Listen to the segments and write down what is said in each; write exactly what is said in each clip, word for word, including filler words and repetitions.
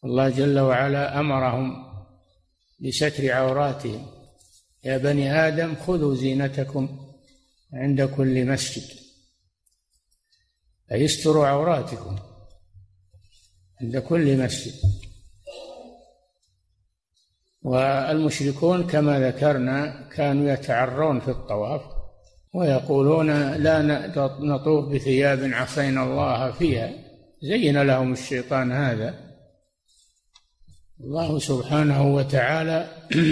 الله جل وعلا أمرهم بستر عوراتهم: يا بني آدم خذوا زينتكم عند كل مسجد، أي استروا عوراتكم عند كل مسجد. والمشركون كما ذكرنا كانوا يتعرون في الطواف ويقولون: لا نطوف بثياب عصينا الله فيها. زين لهم الشيطان هذا. الله سبحانه وتعالى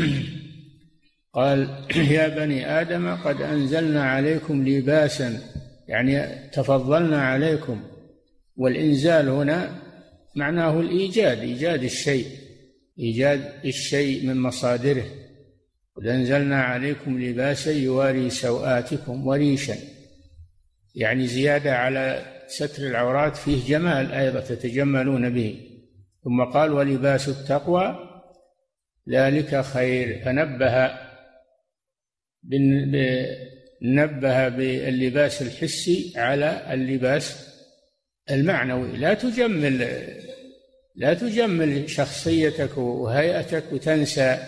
قال: يا بني آدم قد أنزلنا عليكم لباسا، يعني تفضلنا عليكم. والإنزال هنا معناه الإيجاد، إيجاد الشيء، إيجاد الشيء من مصادره. قد أنزلنا عليكم لباسا يواري سوآتكم وريشا، يعني زيادة على ستر العورات فيه جمال أيضا تتجملون به. ثم قال: ولباس التقوى ذلك خير. فنبه نبه باللباس الحسي على اللباس المعنوي. لا تجمل لا تجمل شخصيتك وهيئتك وتنسى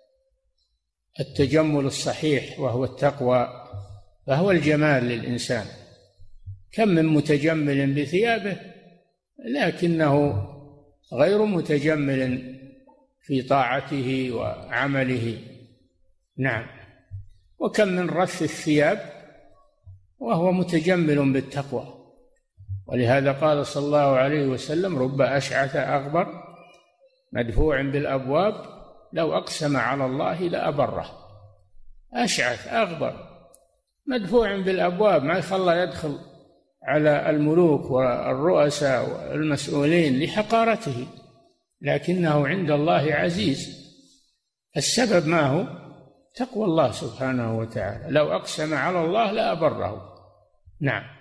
التجمل الصحيح وهو التقوى، فهو الجمال للإنسان. كم من متجمل بثيابه لكنه غير متجمل في طاعته وعمله. نعم. وكم من رث الثياب وهو متجمل بالتقوى. ولهذا قال صلى الله عليه وسلم: رب أشعث أغبر مدفوع بالأبواب لو أقسم على الله لأبره. أشعث أغبر مدفوع بالأبواب، ما يخلى يدخل على الملوك والرؤساء والمسؤولين لحقارته، لكنه عند الله عزيز. السبب ما هو؟ تقوى الله سبحانه وتعالى. لو أقسم على الله لأبره. نعم.